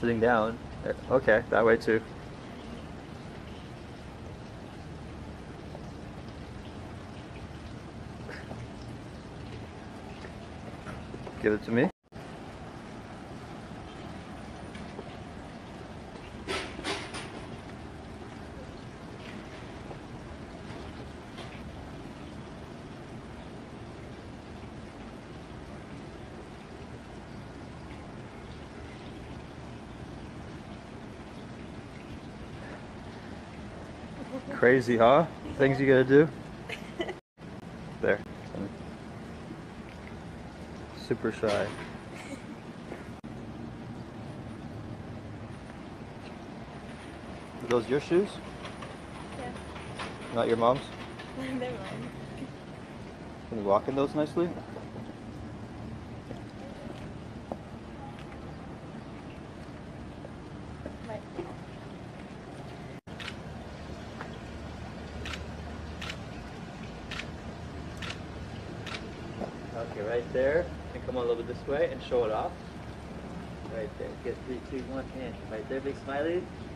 sitting down. Okay, that way too. Give it to me. Crazy, huh? Things you gotta do. There. Super shy. Are those your shoes? Yeah. Not your mom's? They're mine. Can you walk in those nicely? Right. Okay, right there. And come on a little bit this way and show it off. Right there. Get 3, 2, 1, and right there, big smiley.